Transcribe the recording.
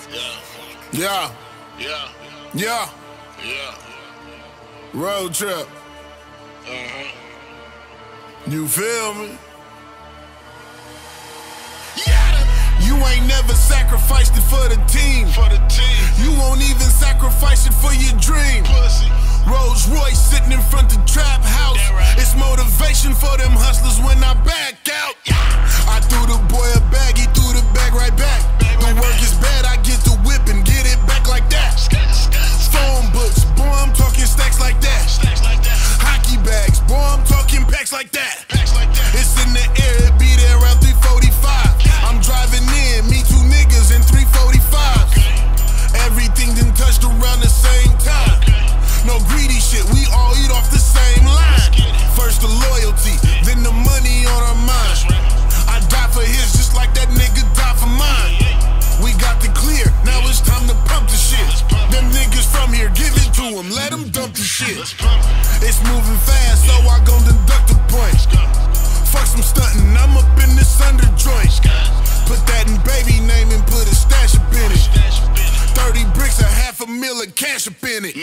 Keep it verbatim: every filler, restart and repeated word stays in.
Yeah. Yeah. Yeah. Yeah. Road trip. Uh-huh. You feel me? Yeah. You ain't never sacrificed it for the team. For the team. You won't even sacrifice it for your dream. Pussy. Rolls Royce sitting in front of trap house. That right. It's motivation for them hustlers when I back out. I threw the boy a bag, he threw the bag right back. Bag The right work back. is bad, I get the whip and get it back like that. Phone books, boy, I'm talking stacks like that. Stacks like that. Hockey bags, boy, I'm talking packs like that. Packs like that. It's in the air, it be there around three forty-five. I'm driving in, me two niggas in three forty-five. Okay. Everything done touched around the same time. Okay. No greedy shit, we all eat off the same line. get it. First the loyalty, then the money on our mind. That's right. I die for his just like that nigga died for mine. We got the clear, now it's time to pump the shit. pump it. Them niggas from here, give it to them, let them dump the shit. Let's pump it. It's moving fast, so I gon' deduct the points. Go. Fuck some stuntin', I'm up in this under joint. Put that in baby name and put a stash up in it. Stash up in it. thirty bricks, a half a mil of cash up in it.